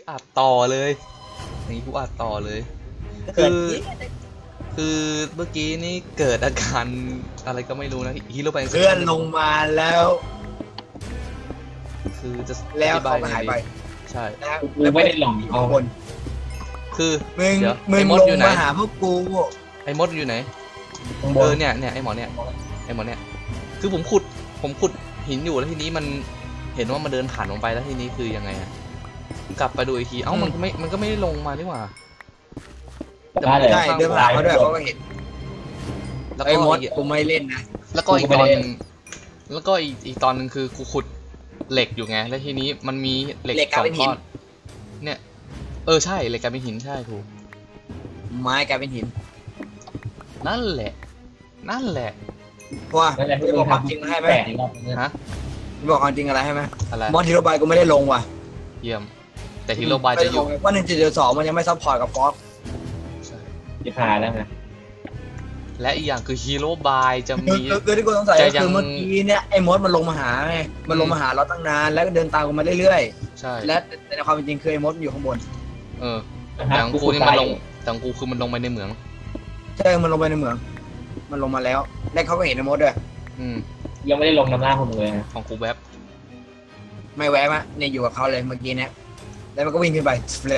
อัดต่อเลยอย่างนี้กูอัดต่อเลยคือเมื่อกี้นี่เกิดอาการอะไรก็ไม่รู้นะฮีโร่แบงค์เพื่อนลงมาแล้วคือจะแล้วเขาก็หายไปใช่แล้วไม่ได้หลงเอาคนคือมึงลงมาหาพวกกูไอ้มดอยู่ไหนเนี่ยไอ้หมอเนี่ยคือผมขุดหินอยู่แล้วทีนี้มันเห็นว่ามันเดินผ่านลงไปแล้วทีนี้คือยังไงอะกลับไปดูอีกทีเอ้ามันก็ไม่ได้ลงมานี่หว่าใช่เดินผ่านเขาด้วยเขาก็เห็นแล้วไอ้มดกูไม่เล่นนะแล้วก็อีกตอนแล้วก็อีกตอนนึงคือกูขุดเหล็กอยู่ไงแล้วทีนี้มันมีเหล็ก2 ก้อนเนี่ยใช่เหล็กกลายเป็นหินใช่ถูกไม้กลายเป็นหินนั่นแหละว่าจะบอกความจริงให้ไหมฮะบอกความจริงอะไรให้ไหมมอสฮีโร่บายกูไม่ได้ลงว่ะเยี่ยมแต่ฮีโร่บายจะอยู่ว่า1.2มันยังไม่ซัพพอร์ตกับฟอกจะพาแล้วนะและอีกอย่างคือฮีโร่บายจะมีคือที่กูสงสัยคือเมื่อกี้เนี่ยไอ้มดมันลงมาหาไงมันลงมาหาเราตั้งนานแล้วก็เดินตามกันมาเรื่อยๆใช่และในความเป็นจริงคือไอ้มดอยู่ข้างบนแต่ของกูนี่มันลงแต่ของกูคือมันลงไปในเหมืองใช่มันลงไปในเหมืองมันลงมาแล้วแล้วเขาก็เห็นไอ้มดด้วยยังไม่ได้ลงน้ำหน้าผมเลยของกูแวบไม่แวบอะเนี่ยอยู่กับเขาเลยเมื่อกี้เนี่ยแล้วมันก็วิ่งขึ้นไปเลย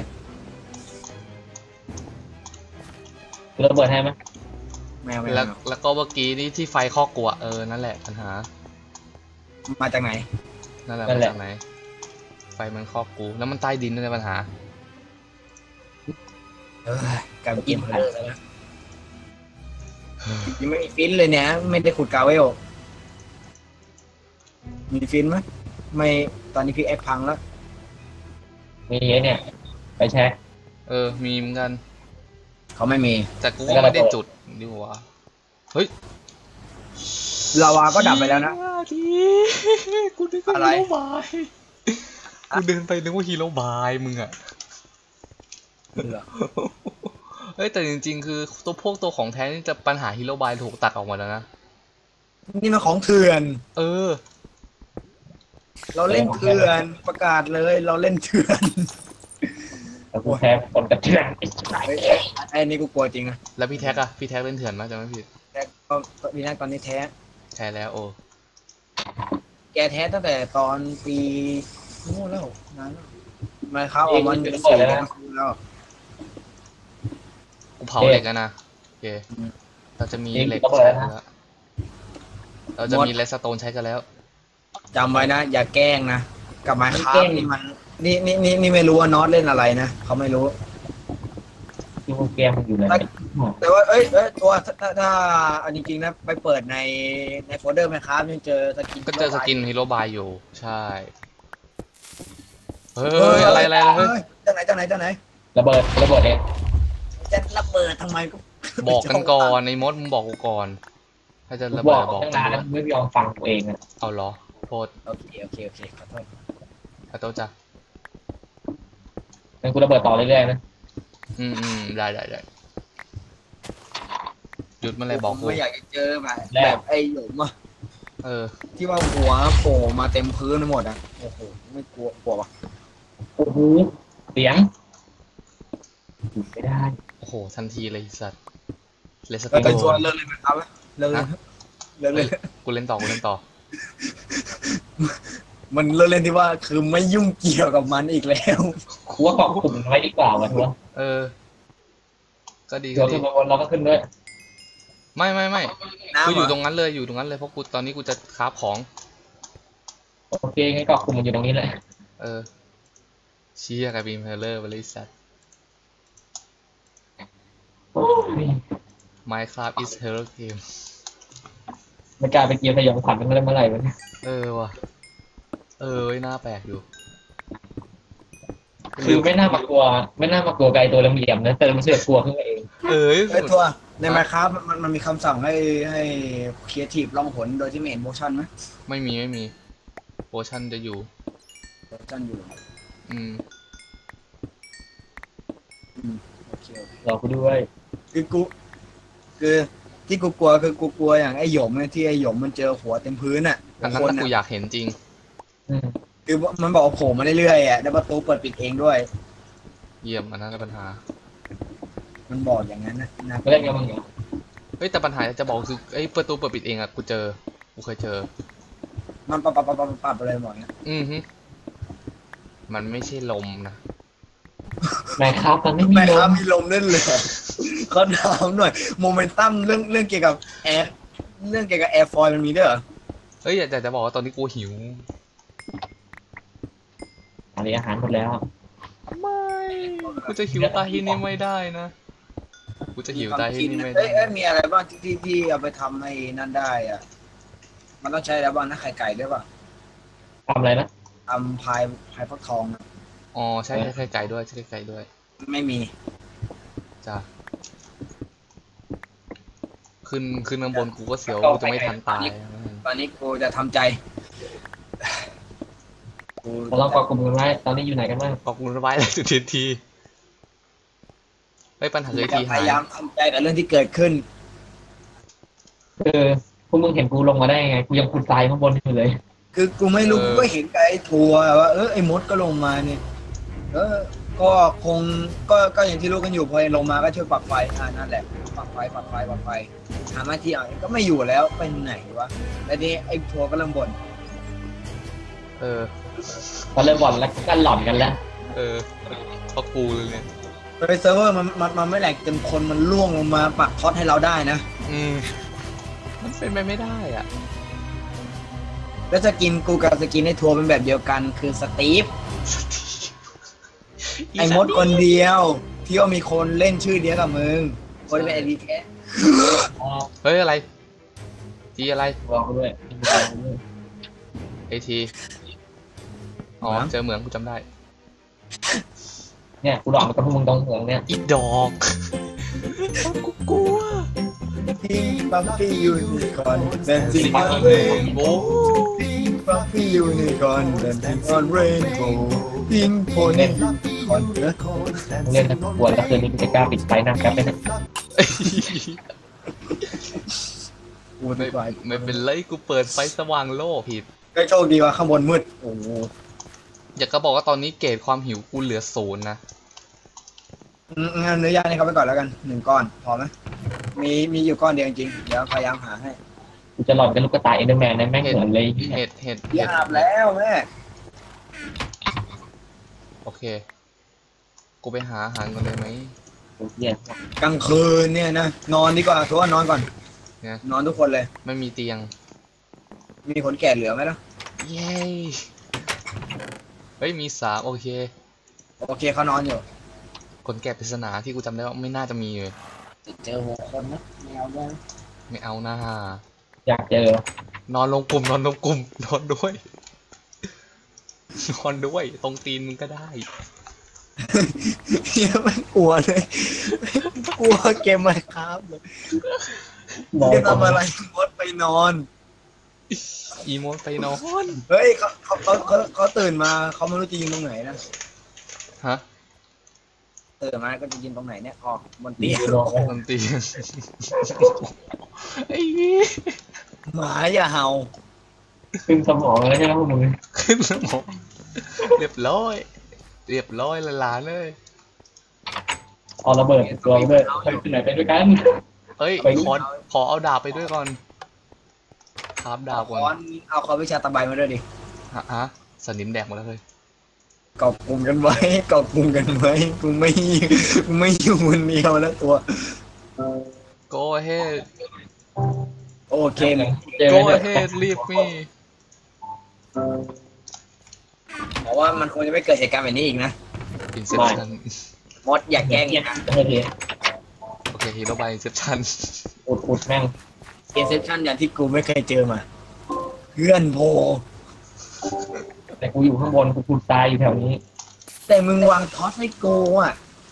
ระเบิดให้ไหมแล้วก็เมื่อกี้นี่ที่ไฟคอกกูนั่นแหละปัญหามาจากไหนนั่นแหละมาจากไหนไฟมันคอกกูแล้วมันใต้ดินนั่นแหละปัญหาการกินเลยนะยังไม่มีฟินเลยเนี่ยไม่ได้ขุดกาเวลมีฟินไหมไม่ตอนนี้พี่แอคพังแล้วมีเนี่ยไปแช็คมีเหมือนกันเขาไม่มีแต่กูไม่ได้จุดดีกว่าเฮ้ยลาวาก็ดับไปแล้วนะกูนึกว่าฮีโร่บายกูเดินไปนึกว่าฮีโร่บายมึงอะเฮ้ยแต่จริงๆคือตัวของแท้นี่จะปัญหาฮีโร่บายถูกตัดออกมาแล้วนะนี่มันของเถื่อนเราเล่นเถื่อนประกาศเลยเราเล่นเถื่อนกูแพ้คนกระเทือนไอ้นี่กูกลัวจริงนะแล้วพี่แท็กเล่นเถื่อนมั้ยจำไม่ผิดแท็กก็มีนะตอนนี้แท้แล้วแกแท้ตั้งแต่ตอนปีนู้นแล้วนานมาเข้าออกมันเสียแล้วกูเผาเหล็กกันนะโอเคเราจะมีเหล็กใช้กันแล้วเราจะมีเลสโตนใช้กันแล้วจำไว้นะอย่าแกล้งนะกับไม้ค้านี่มันนี่ไม่รู้ว่าน็อตเล่นอะไรนะเขาไม่รู้ที่พวกแกมันอยู่ไหนแต่ว่าตัวถ้าอันจริงๆนะไปเปิดในโฟลเดอร์ไม้ค้ายังเจอสกินก็เจอสกินฮีโร่บายอยู่ใช่เฮ้ยอะไรเฮ้ยจากไหนระเบิดเองจะระเบิดทำไมก็บอกกันก่อนในมดมึงบอกกูก่อนถ้าจะระเบิดบอกกันแล้วไม่ยอมฟังตัวเองอะเอาเหรอโทษโอเคขอโทษจ้ะงั้นกูระเบิดต่อเรื่อยๆนะได้หยุดมันเลยบอกกูไม่อยากจะเจอแบบไอ้หยุ่มอะที่ว่าหัวโผล่มาเต็มพื้นหมดอ่ะโอ้โหไม่กลัวปะโอ้โหเสียงไม่ได้โอ้โหทันทีเลยสัตว์เลสติงชวนเลิกเลยไหมครับเลิกเลยกูเล่นต่อมันเล่นที่ว่าคือไม่ยุ่งเกี่ยวกับมันอีกแล้วคัวเกาะกลุ่มไว้ดีกว่าวะทัวก็ดีขึ้นมาบนเราก็ขึ้นด้วยไม่กูอยู่ตรงนั้นเลยเพราะกูตอนนี้กูจะคราฟของโอเคงั้นเกาะกลุ่มมันอยู่ตรงนี้เลยเชี่ยกับบีมเพลเลอร์บริษัท Minecraft is hero game ไม่กล้าไปเกียร์สยองขวัญมันเมื่อไหร่วะเนี่ยว่ะน่าแปลกอยู่คือไม่น่ามากลัวไกลตัวเหลี่ยมนะแต่มันเสือกกลัวขึ้นมาเองตัวใน Minecraft มันมีคำสั่งให้ครีเอทีฟลองผลโดยที่ไม่เห็นโมชั่นไหมไม่มีโมชั่นจะอยู่โอเครอกูด้วยคือที่กูกลัวคือกูกลัวอย่างไอ้หยมเนี่ยที่ไอ้หยมมันเจอหัวเต็มพื้นอ่ะอันนั้นกูอยากเห็นจริงคือมันบอกโผล่มาเรื่อยๆอ่ะแล้วประตูเปิดปิดเองด้วยเยี่ยมอันนั้นก็ปัญหามันบอกอย่างนั้นนะไปเล่นกับมึงเหรอเฮ้ยแต่ปัญหาจะบอกคือไอ้ประตูเปิดปิดเองอะกูเคยเจอมันปับเลยบอกอย่างนี้ฮึมันไม่ใช่ลมนะไม่ครับมันไม่มีไม่ลครับมมีลมเล่นเลยเขาถามหน่อยโมเมนตัมเรื่องเกี่ยวกับแอร์ฟอยล์มันมีด้วยเหรอเฮ้ยแต่จะบอกว่าตอนนี้กูหิวอันนี้อาหารหมดแล้วไม่กูจะหิวตายที่นี่ไม่ได้นะกูจะหิวตายที่นี่ไม่ได้เอ้ยมีอะไรบ้างที่เอาไปทำให้นั่นได้อ่ะมันต้องใช้อะไรบ้างนะไข่ไก่ด้วยป่ะทำอะไรนะทำพายฟักทองอะอ๋อใช่ไข่ไก่ด้วยใช่ไข่ไก่ด้วยไม่มีจ้ะขึ้นข้างบนกูก็เสียวกูจะไม่ทันตายตอนนี้กูจะทำใจกูเราลองกอกลุ่มกันไว้ตอนนี้อยู่ไหนกันบ้างบอกกูไว้เลยทีเฮ้ยปัญหาคือทีพหายยายามทำใจกับเรื่องที่เกิดขึ้นพวกมึงเห็นกูลงมาได้ไงกูยังขุดทรายข้างบนอยู่เลยคือกูไม่รู้กูก็เห็นกับไอ้ทัวร์ว่าไอ้มดก็ลงมาเนี่ยก็คงก็อย่างที่รู้กันอยู่พอลงมาก็ช่วยปรับไฟนั่นแหละปรับไฟหามาที่ก็ไม่อยู่แล้วไปไหนวะแล้วนี่ไอ้ทัวร์ก็เริ่มบ่นพอเริ่มบ่นแล้วก็หล่อนกันแล้วเพราะกูเลยเนี่ยไปเซิร์ฟเวอร์มันไม่แหลกจนคนมันล่วงลงมาปักท็อตให้เราได้นะมันเป็นไปไม่ได้อ่ะแล้วสกินกูกับสกินในทัวร์เป็นแบบเดียวกันคือสตีฟไอ้มดคนเดียวที่ว่ามีคนเล่นชื่อเดียวกับมึงคนเป็นไอดีแค่เฮ้ยอะไรทีอะไรบอกกูด้วยไอทีอ๋อเจอเหมืองกูจำได้เนี่ยกูหลอกกับพวกมึงตรงเหมืองเนี่ยอีดอกกูกลัวพิงบัฟฟี่ยูนิคอนแดนซิ่งออนเรนโบว์บัฟฟี่ยูนิคอนแดนซิ่งออนเรนโบว์พิงโพนี่คอนเนอะมึงเล่นนะปวดแล้วคืนนี้กูจะกล้าปิดไฟนั่งแป๊บไปนะกูดีกว่าไม่เป็นไรกูเปิดไฟสว่างโลกผิดก็โชคดีว่าข้างบนมืดโอ้โหอยากจะบอกว่าตอนนี้เกรดความหิวกูเหลือ0นะงั้นเนื้อย่างนี่เขาไปก่อนแล้วกัน1ก้อนพอไหมมีอยู่ก้อนเดียวจริงเดี๋ยวพยายามหาให้กูจะหลอนกับลูกกระต่ายเอ็นเดอร์แมนนะแม่งเหมือนเลยเห็ดพี่อาบแล้วแม่โอเค กูไปหาอาหารก่อนเลยไหมเนี่ยกลางคืนเนี่ยนะนอนดีกว่าทัวร์นอนก่อนเนี่ยนอนทุกคนเลยไม่มีเตียงมีคนแก่เหลือไหมล่ะเย้เฮ้ยมี3โอเคโอเคเขานอนอยู่คนแก่ปริศนาที่กูจำได้ว่าไม่น่าจะมีเลยเจอ6 คนนะไม่เอาด้วยไม่เอาหน้าอยากเจอนอนลงกลุ่มนอนด้วย นอนด้วยตรงตีนมึงก็ได้เฮียมันกลัวเลยกลัวเกมไหมครับเลยจะทำอะไรมดไปนอนอีโมนไปนอนเฮ้ยเขาตื่นมาเขาไม่รู้จะยิงตรงไหนนะฮะตื่นมาก็จะยิงตรงไหนเนี่ยออกบนเตียงบนเตียงไอ้เหี้ยหมาอย่าเห่าขึ้นสมองแล้วใช่ไหมพวกมึงขึ้นสมองเรียบร้อยเลยหลานเลยเอาระเบิดตัวด้วยไปที่ไหนไปด้วยกันเฮ้ยไปขอเอาดาบไปด้วยก่อนคราบดาบก่อนเอาคอวิชาตะไบมาด้วยดิฮะสนิมแดกหมดแล้วเลยเกาะกลุ่มกันไว้กูไม่อยู่คนเดียวแล้วตัว go ahead โอเคเจอ go เนี่ย ahead leave me เพราะว่ามันคงจะไม่เกิดเหตุการณ์แบบนี้อีกนะ inception มดอยากแกล้งอีกนะโอเคโอเคฮีโร่บาย inception อุดแม่งเอเซปชั่นอย่างที่กูไม่เคยเจอมาเพื่อนโพแต่กูอยู่ข้างบนกูขุดทรายอยู่แถวนี้แต่มึงวางท็อตให้กูอ่ะ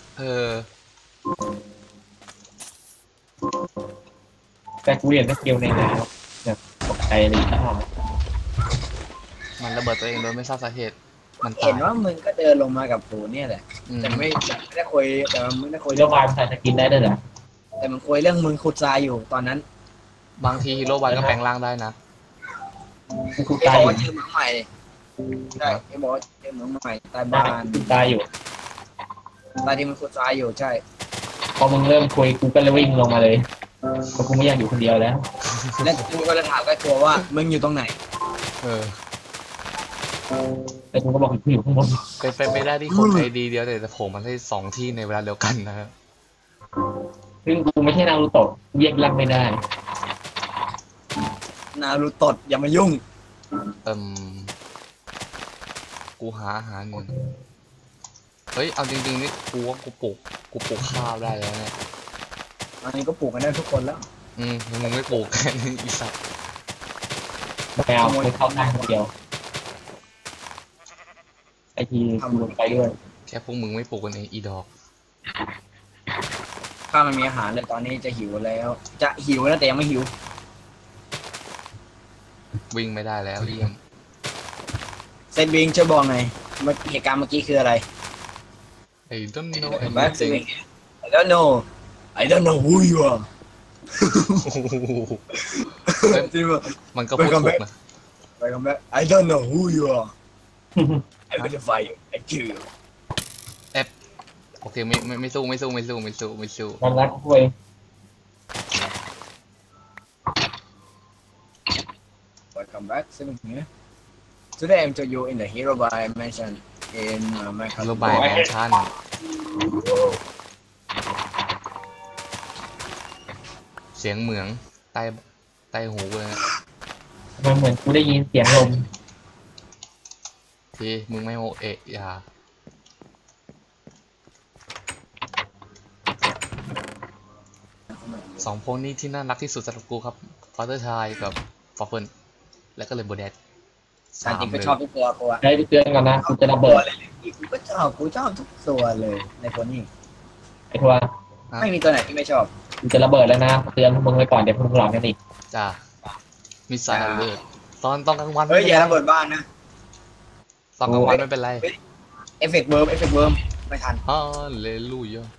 แต่กูเรียนสกิลในน้ำแบบตกใจเลยนะมันระเบิดตัวเองโดยไม่ทราบสาเหตุมันตาเห็ยนว่ามึงก็เดินลงมากับกูเนี่ยแหละ แต่ไม่ได้คุยแต่มึงได้คุยเรื่องวายมันใส่สกินได้ด้วยเหรอแต่มันคุยเรื่องมึงขุดทรายอยู่ตอนนั้นบางทีฮีโร่บายก็แปลงร่างได้นะกูขุดไอ้ทรายบอกอยู่ว่าเจอเหมืองใหม่ใช่ไอ้บอกว่าเจอเหมืองใหม่ใต้บ้านขุดทรายอยู่ตอนที่มันขุดทรายอยู่ใช่พอมึงเริ่มคุยกูก็เลยวิ่งลงมาเลยเพราะกูไม่อยากอยู่คนเดียวแล้วแล้วกูก็จะถามไอ้ตัวว่ามึงอยู่ตรงไหนเออแต่กูก็บอกกูอยู่ข้างบนเป็นไปได้ที่คนไอดีเดียวแต่โผล่มาได้2 ที่ในเวลาเดียวกันนะครับซึ่งกูไม่ใช่นารูโตะเรียกรังไม่ได้นารูตดอย่ามายุ่งเอิ่มกูหาอาหารอยู่เฮ้ยเอาจริงๆนี่กูว่ากูปลูกข้าวได้แล้วเนี่ยอันนี้ก็ปลูกกันได้ทุกคนแล้วมึงไม่ปลูกแค่นี้อีสัตว์แมวมึงเข้าได้คนเดียวไอทีกูลงไปด้วยแค่พวกมึงไม่ปลูกกันเองอีดอกถ้ามันมีอาหารเลยตอนนี้จะหิวแล้ว จะหิวแล้วแต่ยังไม่หิววิ่งไม่ได้แล้วเยี่ยมเซนบิงช่วยบอกหน่อยเหตุการณ์เมื่อกี้คืออะไรไอ้ต้นโนแบ็คซิง I don't know I don't know who you are จริงป่ะมันก็พูดถูกนะไปกันแบ็ค I don't know who you are I'm gonna fight you I kill you โอเคไม่สู้มันรักกูเอง Welcome back สนุกเนี่ย Today I'm to you in the hero by mention in โรบายแมนชั่นเสียงเหมืองใต้หูเลยนะมันเหมือนกูได้ยินเสียงลมที่มึงไม่โอเอะอย่าสองพวกนี้ที่น่ารักที่สุดสำหรับกูครับฟาเตอร์ชายกับฟอฟเฟิลแล้วก็เลยโบแดดจริงก็ชอบทุกตัวกูอะได้ไปเตือนก่อนนะกูจะระเบิดกูก็ชอบทุกตัวเลยในตัวนี้ไอ้ทัวไม่มีตัวไหนที่ไม่ชอบกูจะระเบิดแล้วนะเตือนพวกมึงไว้ก่อนเดี๋ยวพวกมึงหลอนกันอีกจ้ามิสไซล์เลิศตอนกลางวันเฮ้ยอย่าระเบิดบ้านนะตอนกลางวันไม่เป็นไรเอฟเฟกต์เบิร์มไม่ทันฮาเลลูยา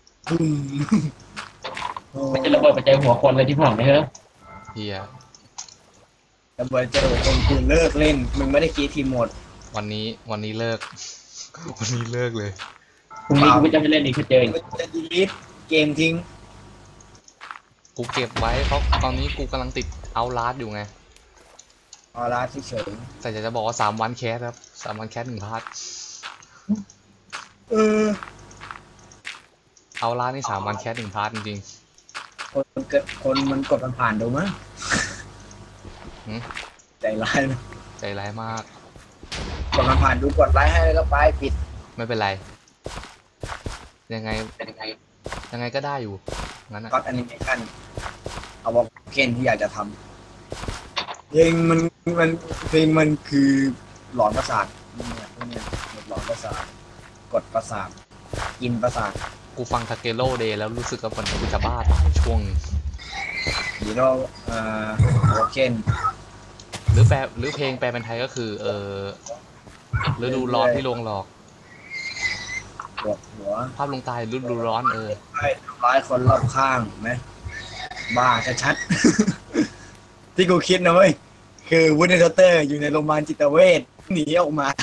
ไม่จะระเบิดไปเจอหัวคนเลยที่ผ่านไปเถอะเฮียระเบิดเจอคนกูเลิกเล่นมึงไม่ได้กีทีมหมดวันนี้เลิก วันนี้เลิกเลยพรุ่งนี้กูจะไม่เล่นอีกถ้าเจออีกจะดีลิทเกมทิ้งกูเก็บไว้เพราะตอนนี้กูกำลังติดเอาลาสอยู่ไงเอาละเฉยแต่อยากจะบอกว่า3 วันแคสครับ3 วันแคส1 พาร์ทเออเอาลาสนี่3 วันแคส1 พาร์ทจริงคนมันกดมันผ่านดูมั้ยหืมใจร้ายนะๆใจร้ายมากกดมันผ่านดูกดไลค์ให้แล้วก็ไปปิดไม่เป็นไร ยังไงก็ได้อยู่งั้นอะก็อนิเมชั่นเอาบอกเคนที่อยากจะทำเพลงมันคือหลอนประสาทเนี่ยหลอนประสาทกดประสาทกินประสาทกูฟังทาเกโร่เดย์แล้วรู้สึกว่าเหมือนกูจะบ้าตายช่วงดีโร่บอกเคนหรือเพลงแปลเป็นไทยก็คือฤดูร้อนที่ลวงหลอกปวดหัวภาพลงตายฤดูร้อนไอ้ทำร้ายคนรอบข้างไหมบ้าชัดๆ ที่กูคิดนะเว้ยคือวูดเดอร์เตอร์อยู่ในโรงพยาบาลจิตเวชหนีออกมา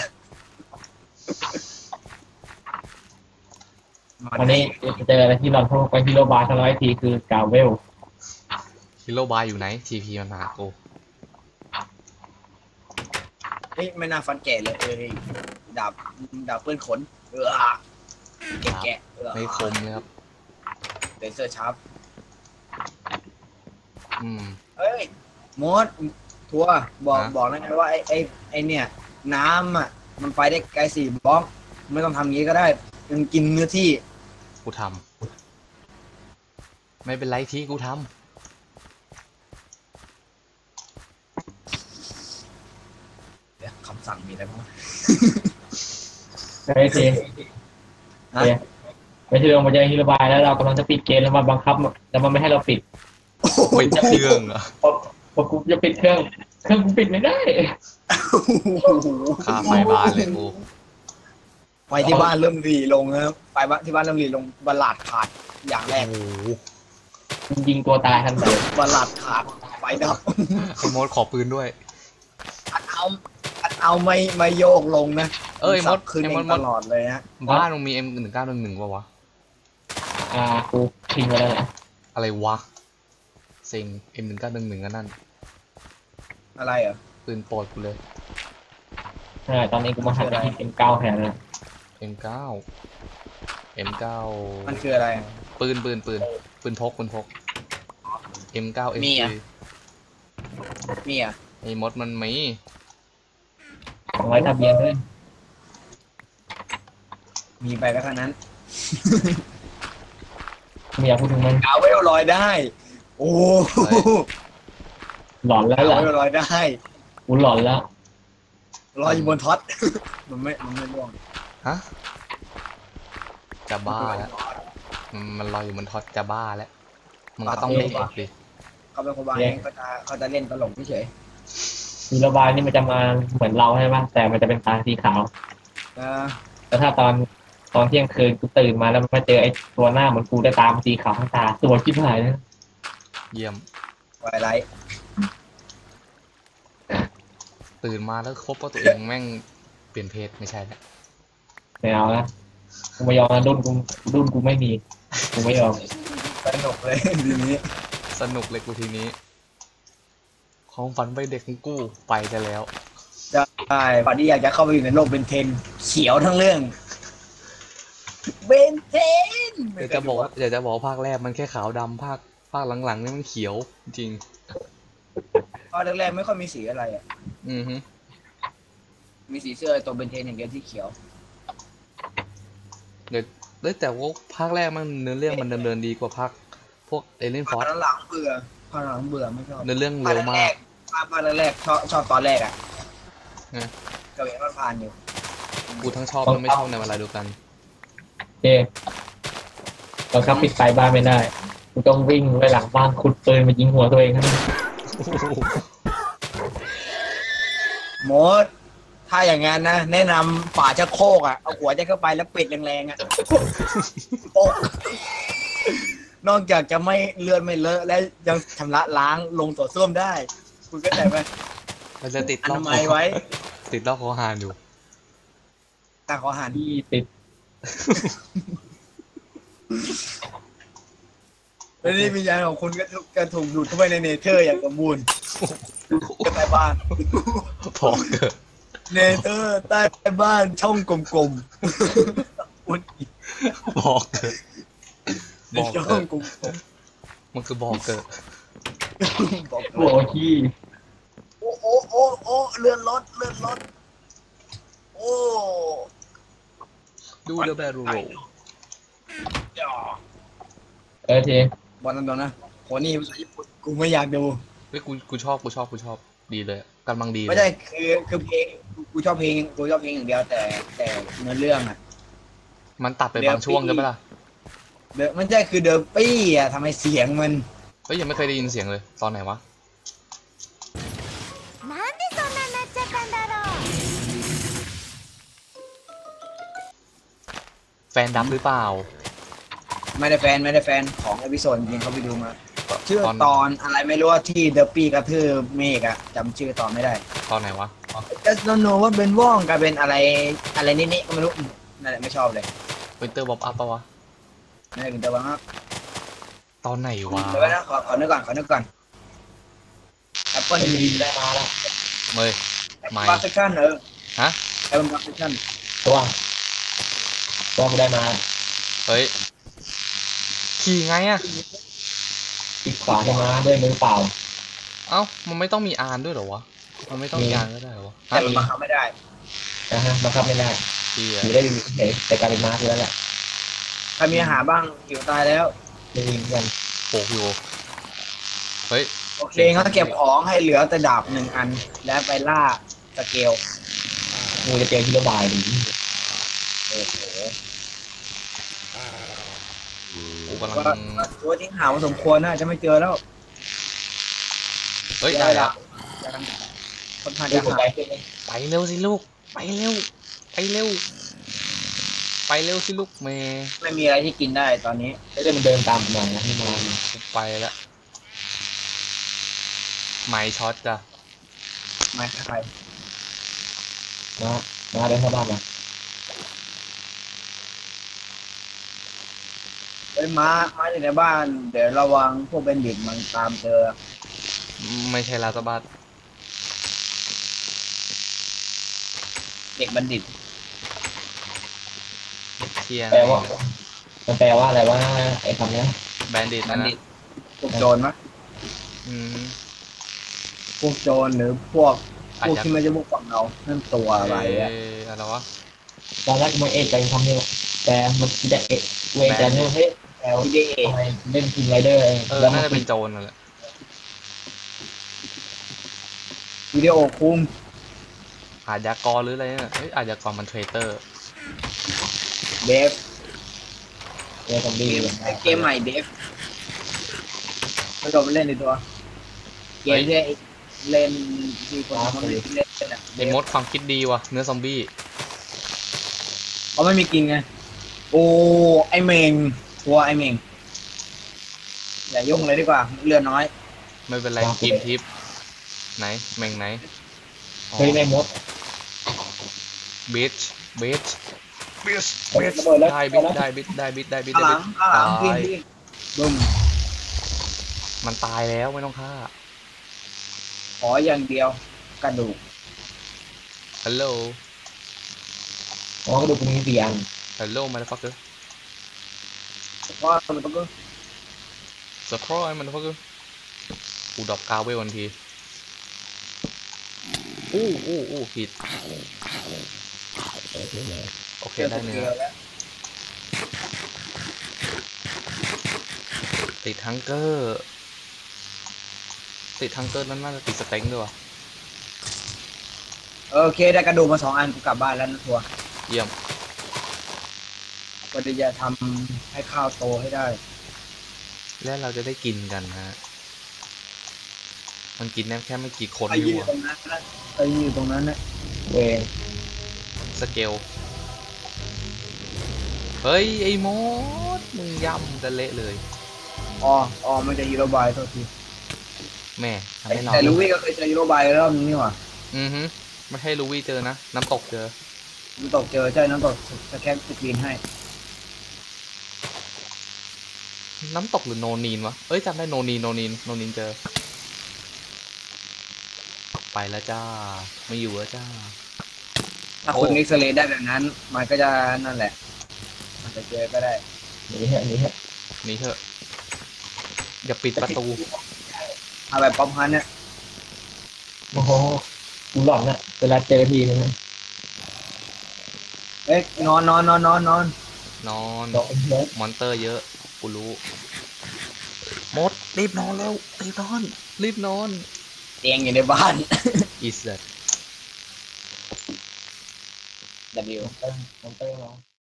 วันนี้จะเจออะไรที่เราพบไปที่โรบาร์ทั้งร้อยทีคือกาเวลฮิโร่บายอยู่ไหนทีพีมันมาหากูเฮ้ยไม่น่าฟันแก่เลยดาบเปื้อนขนแกะไม่คมเลยครับเลเซอร์ชาร์ป เฮ้ยมดทัวร์บอกนะไงว่าไอเนี่ยน้ำอ่ะมันไปได้ไกล4 บล็อกไม่ต้องทำงี้ก็ได้มันกินเนื้อที่กูทำไม่เป็นไรที่กูทเดี๋ยวคำสั่งมีอะไรบ้างไอ้ทีไม่ใช่ลงมาเจอฮิโรบายแล้วเรากำลังจะปิดเกมแล้วมาบังคับแล้วมันไม่ให้เราปิดำเป็นเครื่องเหรอพอกูจะปิดเครื่องกูปิดไม่ได้ค่าไฟบ้านเลยกูไฟที่บ้านเริ่มรีลงนะครับไฟที่บ้านเริ่มรีลงบัลลาดขาดอย่างแรกโอ้โหยิงตัวตายทันทีบัลลาดขาดไฟดับไอ้โมดขอปืนด้วยอัดเอาไม่โยกลงนะเอ้ยมดขึ้นไอ้เอมงดตลอดเลยฮะบ้านมึงมี M1911ป่าวะกูทิ้งไว้แล้วแหละอะไรวะเซ็ง M1911กันนั่นอะไรเหรอปืนโปรดกูเลยใช่ตอนนี้กูมาหันไปที่เป็นเก้าแทนแล้ว M9 M9 มันคืออะไรอะปืนพกM9 มี SG อะ มีอ่ะไอ้มดมันมีเอาไว้ทะเบียนด้วยมีไปก็เท่านั้นไม่อยากพูดถึงมันกาเวลลอยได้ โอ้โหหลอนแล้วกาล่ะเวลลอยได้กูหลอนแล้วลอยอยู่บนท็อต มันไม่ร่วงฮะจะบ้าแล้วมันลอยอยู่บนท็อตจะบ้าแล้วมันก็ต้องเล่นอีกสิเขาเป็นคนวางเองเขาจะเล่นตลกเฉยมีระบายนี่มันจะมาเหมือนเราใช่ไหมแต่มันจะเป็นตาสีขาวๆนะแล้วถ้าตอนเที่ยงคืนกูตื่นมาแล้วมาเจอไอ้ตัวหน้าเหมือนกูได้ตามสีขาวทั้งตาตัวชิบหายนะเยี่ยมไวไลท์ตื่นมาแล้วครบว่าตัวเองแม่งเปลี่ยนเพศไม่ใช่แล้วไม่เอาละกูไม่ยอมนะรุ่นกูไม่มีกูไม่ยอมสนุกเลย ทีนี้สนุกเลยกูทีนี้ของฝันไปเด็กของกูไปกันแล้วใช่ฝันที่อยากจะเข้าไปอยู่ในโลกเบนเทน เขียวทั้งเรื่อง เบนเทนเดี๋ยวจะบอกว่าภาคแรกมันแค่ขาวดำภาคหลังๆนี่มันเขียวจริงตอนแรกๆไม่ค่อยมีสีอะไรอ่ะอือฮึมีสีเสื้อตัวเบนเทนอย่างเดียวที่เขียวเดี๋ยวแต่ว่าภาคแรกมันเนื้อเรื่องมันดำเนินดีกว่าภาคพวกเอเลนฟอภาร์คหลังเบื่อภาคหลังเบื่อไม่ชอบเนื้อเรื่องเร็วมากภาคแรกชอบตอนแรกอ่ะไงก็เห็นมันผ่านอยู่กูทั้งชอบและไม่ชอบในเวลาเดียวกันเจ๊บังคับปิดไฟบ้านไม่ได้กูต้องวิ่งไปหลังบ้านขุดปืนมายิงหัวตัวเองนะโมด ถ้าอย่างงั้นนะ แนะนำป่าชักโครกอ่ะ เอาหัวจะเข้าไปแล้วปิดแรงๆอ่ะ โป๊กนอกจากจะไม่เลือดไม่เลอะและยังชำระล้างลงตัวส้วมได้ คุณก็ใจไหมมันจะติดอรอนาบมัยไว้ติดรอบคอหานอยู่แต่ขอหันที่ติดแล้วนี่วิญญาณของคุณก็ถูกดูดเข้าไปในเนเธอร์อย่างสมบูรณ์ใต้บ้านพอเกิดเนเธอร์ใต้บ้านช่องกลมๆอุ่นบอกเกิดบอกช่อเกิงดกลมมันคือบอกเกิดๆบอกโอ้ที่โอ้เลื่อนรถโอ้ดูเดอะแบรูโรเจบอลตรงๆนะโหนี่ภาษาญี่ปุ่นกูไม่อยากดูเฮ้ยกูชอบดีเลยกำลังดีเลยไม่ใช่คือเพลงกูชอบเพลงอย่างเดียวแต่เนื้อเรื่องอ่ะมันตัดไปบางช่วงใช่ไหมล่ะมันใช่คือเดอร์ปี้อ่ะทำไมเสียงมันเฮ้ยยังไม่เคยได้ยินเสียงเลยตอนไหนวะなんでそんなになっちゃったんだろうแฟนดับหรือเปล่าไม่ได้แฟนของเอพิโซดจริงเขาไปดูมา ชื่อตอนตอนอะไรไม่รู้ว่าที่เดอร์ปี้กระทืบเมฆอะจำชื่อตอนไม่ได้ตอนไหนวะ just don't know ว่าเป็นว่องกับเป็นอะไรนี่ก็ไม่รู้นั่นแหละไม่ชอบเลยวินเตอร์บ๊อบอัพปะวะนั่นแหละเป็นตัวบ้างครับตอนไหนวะเดี๋ยวนะขอนึกก่อน Apple ดีได้มาแล้วเมย ไม่บาร์เซชันฮะ Apple บาร์เซชันตัวกูได้มาเฮ้ยขี่ไงอะอีกขวาจะมาด้วยมือเปล่าเอ้ามันไม่ต้องมีอานด้วยเหรอวะมันไม่ต้องมีอานก็ได้เหรอวะแต่มันบังคับไม่ได้นะฮะบังคับไม่ได้ขี่ออะยู่ได้ดีเฉยแต่กลายเป็นมาร์คแล้วแหละใครมีอาหารบ้างหิวตายแล้วไม่ยิงกันโผล่อยู่เฮ้ยโอเคงั้นเก็บของให้เหลือแต่ดาบ1 อัน แล้วไปล่าสเกลกูจะเจอที่ระบายดีโอ้โหกูกำลัก็งตัวทิ้งหาพอสมควรนะจะไม่เจอแล้วเฮ้ยได้แล้วคนทานดูจะผมหาไปยขึ้นไหมไปเร็วสิลูกไปเร็วสิลูกเมย์ไม่มีอะไรที่กินได้ตอนนี้ไม่ได้มันเดินตามผมมานะที่มากูไปแล้วไม้ช็อตจ้ะไม่ใครนะมาเดินเข้าบ้านมาไอ้ม้าอยู่ในบ้านเดี๋ยวระวังพวกเบนดิตมันตามเจอไม่ใช่ลาสบัสเด็กบัณฑิตเทียแปลว่ามันแปลว่าอะไรวะไอ้คำเนี้ยแบนดิตบันะณนะฑิตพวกโจรมะอืมพวกโจรหรือพวกอาจพวกจะที่ไม่ใช่พวกฝั่งเรานั่นตัวอะไรอะอะไรวะตอนแรกมันเอกใจคำนี้แต่มันคิดแต่เอกเวแต่เนี่ยเฮ้ยแอลพี่เดทำไมเล่นทีมไรเดอร์น่าจะเป็นโจรนั่นแหละวิดีโอคุมอาชญากรหรืออะไรเนี่ยเอ้ยอาชญากรมันเทรเตอร์เดฟเนี่ยซอมบี้เกมใหม่เดฟกระโดดมาเล่นในตัว เกมที่เล่นดีคนเขาไม่เล่นอะไอ้มดความคิดดีว่ะเนื้อซอมบี้เขาไม่มีกินไง โอ้ไอเมงทัวไอเมงอย่ายุ่งเลยดีกว่าเรือน้อยไม่เป็นไรทีมทิปไหนแม่งไหนเฮ้ยในมดบิชบิชบิชระเบิดแล้วได้บิชได้บิชได้บิชได้บิชข้างหได้ลับิงชข้างหลังตาพี่ยพี่บึ้มมันตายแล้วไม่ต้องฆ่าขออย่างเดียวกระดูกฮัลโหลอ๋อกระดูกมี4 อันฮัลโหลมาฟักเกอร์ว่ามันต้องสปอยมันฟักเกอร์กูดรอปกาวไว้วันทีอู้ผิดโอเคได้เนื้อแล้วติดฮังเกอร์นั้นน่าจะติดสเต็งด้วยวะโอเคได้กระดูกมา2 อันกูกลับบ้านแล้วนะทัวร์เยี่ยมก็จะทำให้ข้าวโตให้ได้แล้วเราจะได้กินกันฮะมันกินแค่ไม่กี่คนไปนี่ยืนหตรว่างนั้นนะไปยืนตรงนั้นนะเวงสเกลเฮ้ยไอ้มดมึงย่ำกันเละเลยอ๋อมันจะฮีโร่บายโทษทีแม่ทำให้เราแต่ลูวี่ก็เคยเจอฮีโร่บายรอบนึงนี่หว่าไม่ให้ลูวี่เจอนะน้ำตกเจอน้ำตกเจอใช่น้ำตกจะแค่สกรีนให้น้ำตกหรือโนนีนวะเอ้ยจำได้โนนีนเจอไปแล้วจ้าไม่อยู่แล้วจ้าถ้าคุณเอ็กซเรย์ได้แบบนั้น มันก็จะนั่นแหละมันจะเจอก็ได้หนีเถอะหนีเถอะหนี่เถอะอย่าปิดประตูเอาแบบป๊อปฮันเนี่ยโอ้โหกูหลอนอะเวลาเจอทีนึงเอ้ยนอนนอนโดนเยอะมอนเตอร์เยอะกูรู้มดรีบนอนแล้วรีบนอนเตียงอยู่ในบ้าน is that W มอนเตอร์